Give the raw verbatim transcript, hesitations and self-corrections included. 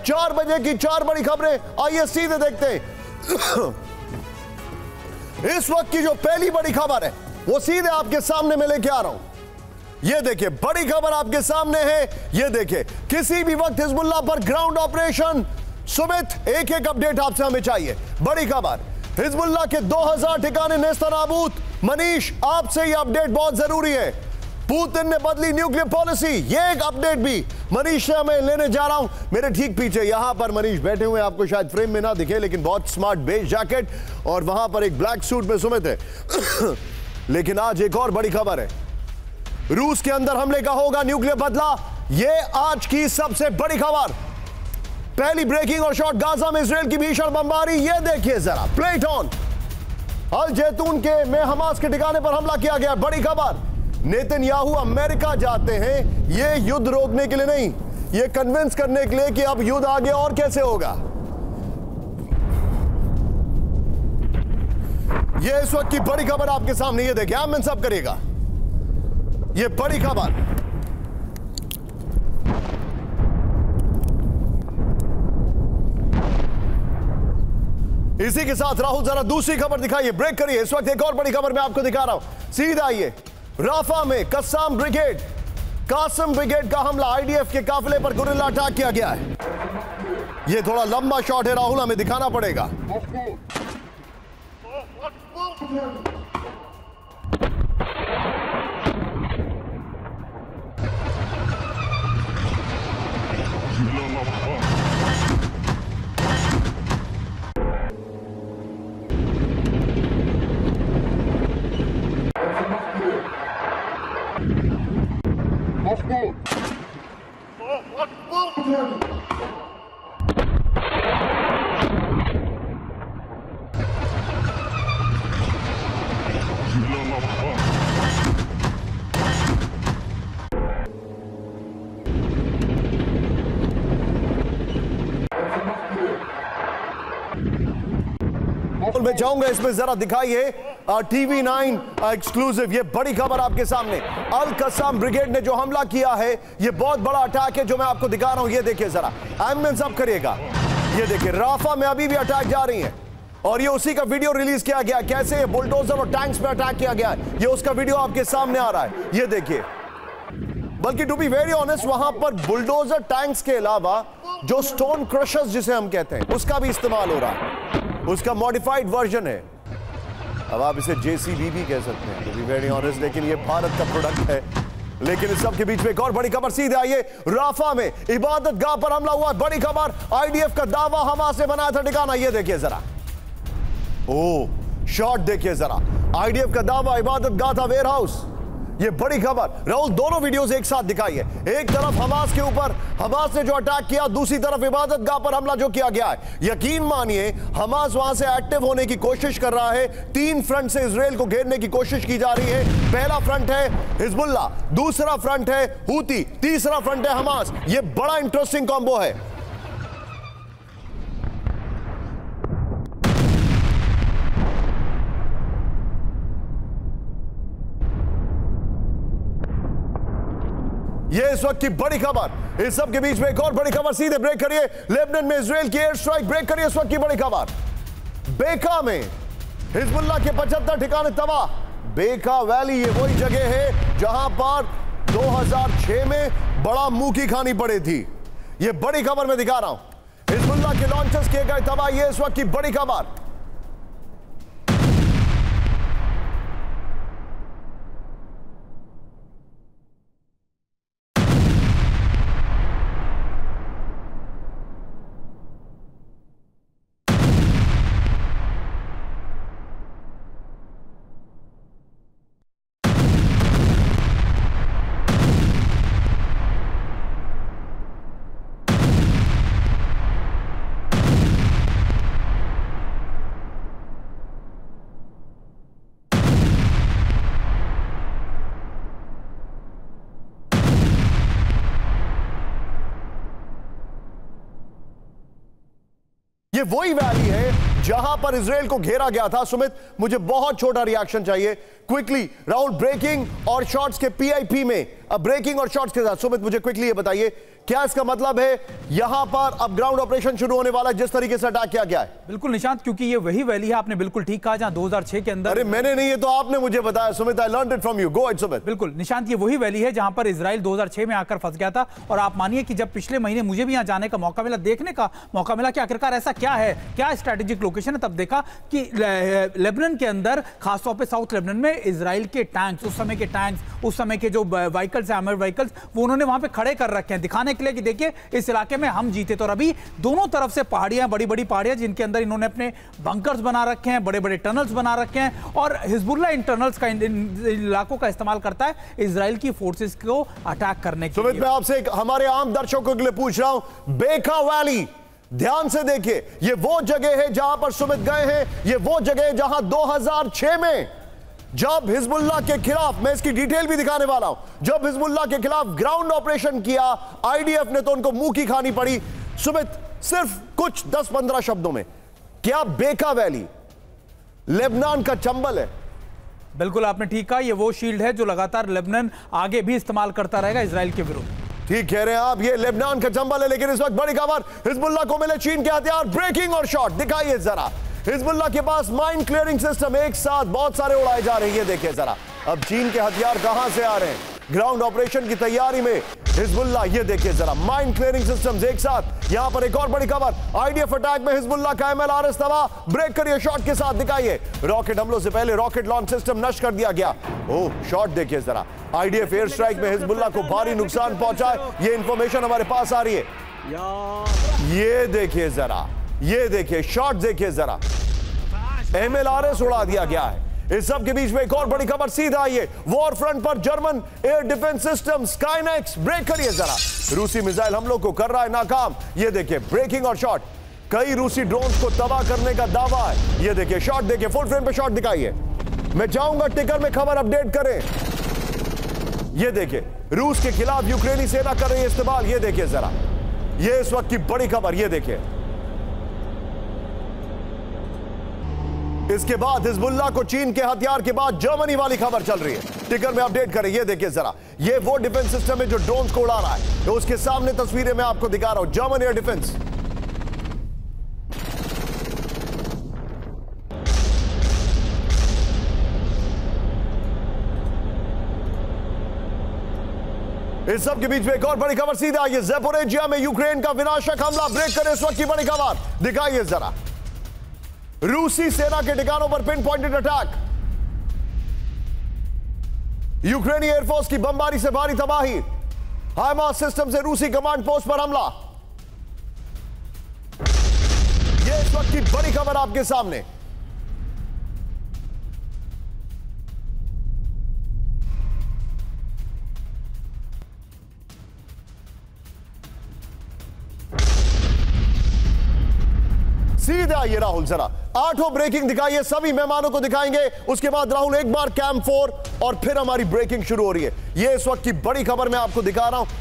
चार बजे की चार बड़ी खबरें, आइए सीधे देखते हैं। इस वक्त की जो पहली बड़ी खबर है वो सीधे आपके सामने मैं लेके आ रहा हूं। ये देखिए, बड़ी खबर आपके सामने है। ये देखिए, किसी भी वक्त हिजबुल्लाह पर ग्राउंड ऑपरेशन। सुमित, एक एक अपडेट आपसे हमें चाहिए। बड़ी खबर, हिजबुल्लाह के दो हज़ार ठिकाने नेस्तनाबूद। मनीष, आपसे ये अपडेट बहुत जरूरी है। पुतिन ने बदली न्यूक्लियर पॉलिसी, ये एक अपडेट भी मनीष से मैं लेने जा रहा हूं। मेरे ठीक पीछे यहां पर मनीष बैठे हुए हैं, आपको शायद फ्रेम में ना दिखे, लेकिन बहुत स्मार्ट बेज जैकेट और वहां पर एक ब्लैक सूट में सुमित है। लेकिन आज एक और बड़ी खबर है, रूस के अंदर हमले का होगा न्यूक्लियर बदला। ये आज की सबसे बड़ी खबर। पहली ब्रेकिंग और शॉट, गाजा में इजराइल की भीषण बमबारी। ये देखिए जरा, प्लेट ऑन। अल जैतून के में हमास के ठिकाने पर हमला किया गया। बड़ी खबर, नेतन्याहू अमेरिका जाते हैं ये युद्ध रोकने के लिए नहीं, ये कन्विंस करने के लिए कि अब युद्ध आगे और कैसे होगा। ये इस वक्त की बड़ी खबर आपके सामने, ये देखिए, आमिन सब करेगा। ये बड़ी खबर, इसी के साथ राहुल जरा दूसरी खबर दिखाइए, ब्रेक करिए। इस वक्त एक और बड़ी खबर मैं आपको दिखा रहा हूं, सीधा आइए। राफा में कस्साम ब्रिगेड कासम ब्रिगेड का हमला, आईडीएफ के काफिले पर गुरिल्ला अटैक किया गया है। यह थोड़ा लंबा शॉट है राहुल, हमें दिखाना पड़ेगा। मैं चाहूंगा इसमें जरा दिखाइए टीवी नाइन एक्सक्लूसिव, ये बड़ी खबर आपके सामने। अल कस्साम ब्रिगेड ने जो हमला किया है, ये बहुत बड़ा अटैक है जो मैं आपको दिखा रहा हूं। ये देखिए जरा, एम्बुलेंस अब करिएगा। ये देखिए, राफा में अभी भी अटैक जा रही है और ये उसी का वीडियो रिलीज किया गया, कैसे ये बुलडोजर और टैंक्स पे अटैक किया गया है, ये उसका वीडियो आपके सामने आ रहा है। ये देखिए, बल्कि टू बी वेरी ऑनेस्ट, वहां पर बुलडोजर टैंक्स के अलावा जो स्टोन क्रशर्स जिसे हम कहते हैं, उसका भी इस्तेमाल हो रहा है, उसका मॉडिफाइड वर्जन है। अब आप इसे जेसीबी भी कह सकते हैं, टू बी वेरी ऑनेस्ट, लेकिन ये भारत का प्रोडक्ट है। लेकिन इस सब के बीच में एक और बड़ी खबर, सीधे आइए। राफा में इबादत गाह पर हमला हुआ, बड़ी खबर। आईडीएफ का दावा हमास ने बनाया था ठिकाना। ये देखिए जरा, ओ शॉट देखिए जरा, आईडीएफ का दावा इबादत गाह था वेयर हाउस। ये बड़ी खबर। राहुल, दोनों वीडियोस एक साथ दिखाइए। एक तरफ हमास के ऊपर हमास ने जो अटैक किया, दूसरी तरफ इबादत गाह पर हमला जो किया गया है। यकीन मानिए, हमास वहां से एक्टिव होने की कोशिश कर रहा है। तीन फ्रंट से इजराइल को घेरने की कोशिश की जा रही है। पहला फ्रंट है हिजबुल्लाह, दूसरा फ्रंट है हूती, तीसरा फ्रंट है हमास। ये बड़ा इंटरेस्टिंग कॉम्बो है। ये इस वक्त की बड़ी खबर। इस सब के बीच में एक और बड़ी खबर, सीधे ब्रेक करिए। लेबनान में इजराइल की एयर स्ट्राइक, ब्रेक करिए। इस वक्त की बड़ी खबर, बेका में हिजबुल्लाह के पचहत्तर ठिकाने तबाह। बेका वैली ये वही जगह है जहां पर दो हज़ार छह में बड़ा मुंह की खानी पड़ी थी। ये बड़ी खबर मैं दिखा रहा हूं, हिजबुल्लाह के लॉन्चर्स किए गए तबाह। ये इस वक्त की बड़ी खबर। ये वही वैली है जहां पर इजराइल को घेरा गया था। सुमित, मुझे बहुत छोटा रिएक्शन चाहिए क्विकली। राहुल, ब्रेकिंग और शॉट्स के पीआईपी में, अब ब्रेकिंग और शॉट्स के साथ सुमित मुझे क्विकली ये बताइए क्या इसका मतलब है यहां पर अब ग्राउंड ऑपरेशन शुरू होने वाला है जिस तरीके से अटैक किया गया है? बिल्कुल निशांत, क्योंकि ये वही वैली है, आपने बिल्कुल ठीक कहा, जहां दो हज़ार छह के अंदर। अरे मैंने नहीं, ये तो आपने मुझे बताया Sumit, I learned it from you, go ahead Sumit. बिल्कुल निशांत, ये वही वैली है जहां पर इजराइल दो हज़ार छह में आकर फंस गया था। और आप मानिए कि जब पिछले महीने मुझे भी यहां जाने का मौका मिला, देखने का मौका मिला कि आखिरकार ऐसा क्या है, क्या स्ट्रेटेजिक लोकेशन है, तब देखा कि लेबनान के अंदर, खासतौर पर साउथ लेबनान में, इजराइल के टैंक्स, उस समय के टैंक्स, उस समय के जो व्हीकल्स है, आर्मर्ड व्हीकल्स, वो उन्होंने वहां पे खड़े कर रखे हैं दिखाने के लिए कि देखिए इस इलाके में हम जीते। तो अभी दोनों तरफ से पहाड़ियां, बड़ी बड़ी पहाड़ियां, जिनके अंदर इन्होंने अपने बंकर्स बना रखे हैं, बड़े बड़े टनल्स बना रखे हैं, और हिजबुल्लाह इन टनल्स का, इन इलाकों का इस्तेमाल करता है इजराइल की फोर्सेस को अटैक करने के लिए। सुमित, मैं आपसे एक हमारे आम दर्शकों के लिए पूछ रहा हूं, बेका वैली ध्यान से देखिए, ये वो जगह है जहां पर सुमित गए हैं, ये वो जगह है जहां दो हज़ार छह में जब हिजबुल्लाह के खिलाफ, मैं इसकी डिटेल भी दिखाने वाला हूं, जब हिजबुल्लाह के खिलाफ ग्राउंड ऑपरेशन किया आईडीएफ ने, तो उनको मुंह की खानी पड़ी। सुमित, सिर्फ कुछ दस पंद्रह शब्दों में, क्या बेका वैली लेबनान का चंबल है? बिल्कुल आपने ठीक कहा, ये वो शील्ड है जो लगातार लेबनान आगे भी इस्तेमाल करता रहेगा इजराइल के विरुद्ध। ठीक कह रहे हैं आप, ये लेबनान का चंबल है। लेकिन इस वक्त बड़ी खबर, हिजबुल्लाह को मिले चीन के हथियार, ब्रेकिंग और शॉट, दिखाइए जरा। हिजबुल्लाह के पास माइन क्लियरिंग सिस्टम एक साथ बहुत सारे उड़ाए जा रहे हैं, ये देखिए जरा। अब चीन के हथियार कहां से आ रहे हैं? ग्राउंड ऑपरेशन की तैयारी में हिजबुल्लाह, ये देखिए जरा, माइन क्लियरिंग सिस्टम्स एक साथ। यहां पर एक और बड़ी खबर, आईडीएफ अटैक में हिजबुल्लाह का एमएलआरएस तबाह, ब्रेक करिए, शॉट के साथ दिखाइए। रॉकेट हमलों से पहले रॉकेट लॉन्च सिस्टम नष्ट कर दिया गया। ओह, शॉट देखिए जरा, आईडीएफ एयर स्ट्राइक में हिजबुल्लाह को भारी नुकसान पहुंचा है, ये इंफॉर्मेशन हमारे पास आ रही है। ये देखिए जरा, ये देखिए शॉट देखिए जरा, एमएलआरएस उड़ा दिया गया है। इस सब के बीच में एक और बड़ी खबर सीधा आई है, वॉर फ्रंट पर German air defence system Skynex, break करिए जरा, रूसी मिसाइल हमलों को कर रहा है नाकाम। ये देखिए ब्रेकिंग और शॉट, कई रूसी ड्रोन्स को तबाह करने का दावा है। ये देखिए शॉट, देखिए फुल फ्रेम पे शॉट दिखाइए। मैं चाहूंगा टिकर में खबर अपडेट करें। ये देखिए रूस के खिलाफ यूक्रेनी सेना कर रही है इस्तेमाल, ये देखिए जरा, ये इस वक्त की बड़ी खबर, ये देखिए। इसके बाद हिजबुल्लाह को चीन के हथियार के बाद जर्मनी वाली खबर चल रही है, टिकर में अपडेट करें। ये देखिए जरा, ये वो डिफेंस सिस्टम है जो ड्रोन्स को उड़ा रहा है, तो उसके सामने तस्वीरें मैं आपको दिखा रहा हूं, जर्मन एयर डिफेंस। इस सब के बीच में एक और बड़ी खबर सीधा आई है, ज़ैपोरिज़िया में यूक्रेन का विनाशक हमला, ब्रेक करें इस वक्त की बड़ी खबर, दिखाइए जरा। रूसी सेना के ठिकानों पर पिन पॉइंटेड अटैक, यूक्रेनी एयरफोर्स की बमबारी से भारी तबाही, हाइमार्स सिस्टम से रूसी कमांड पोस्ट पर हमला। यह इस वक्त की बड़ी खबर आपके सामने। सीधा ये राहुल जरा, आठों ब्रेकिंग दिखाइए, सभी मेहमानों को दिखाएंगे। उसके बाद राहुल एक बार कैंप फोर और फिर हमारी ब्रेकिंग शुरू हो रही है। ये इस वक्त की बड़ी खबर मैं आपको दिखा रहा हूं।